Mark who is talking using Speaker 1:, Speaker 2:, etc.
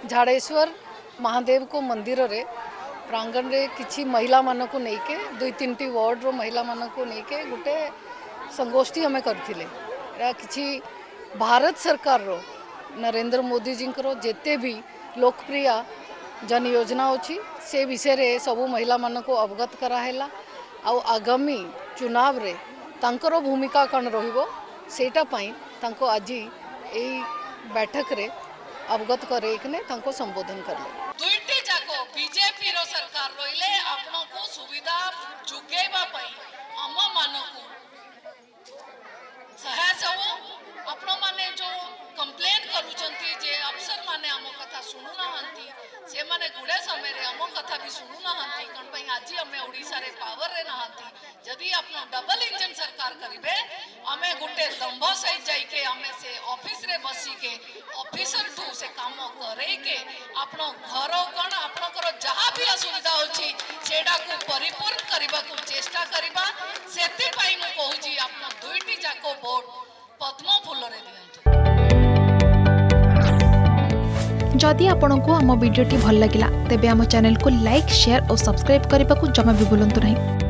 Speaker 1: झाड़ेश्वर महादेव को मंदिर रे प्रांगण रे किछि महिला मानक को लेके 2-3 वार्ड रो महिला मानक को लेके गोटे संगोष्ठी हमें करथिले। किछि भारत सरकार रो नरेंद्र मोदी जी जेते भी लोकप्रिय जन योजना अच्छी से विषय रे सबू महिला मानक को अवगत कराहेला। आ आगामी चुनाव रे तांकर भूमिका कौन रहिबो सेटा पई तांको आज एई बैठक रे अवगत करेकने तांको संबोधन करले।
Speaker 2: दुईटी जाको बीजेपी रो सरकार रोइले आपन को सुविधा जुगेबा पई हम मानकू सहायता आपण माने जो कंप्लेन करूचंती जे अफसर माने हम कथा सुनु ना हंती से माने गुडे समय रे हम कथा भी सुनु ना हंती कोन पई आज हम ओडिसा रे पावर रे ना हंती जदी आपण डबल इंजन सरकार करिवे हमें गुटे दंभ सही जाई के हमें से ऑफिस रे बसी के ऑफिसर ठू से काम करे के आपण घर कोन आपण कर जहां भी असुविधा होची सेडा को परिपूर्ण करबा को चेष्टा करबा सेति पई म कहूची आपण दुईटी जाको वोट पद्म फूल रे दियंतु।
Speaker 3: जदि आपंक आम भिडी भल लगा तेब आम चैनल को लाइक शेयर और सब्सक्राइब करने को जमा भी भूलु नहीं।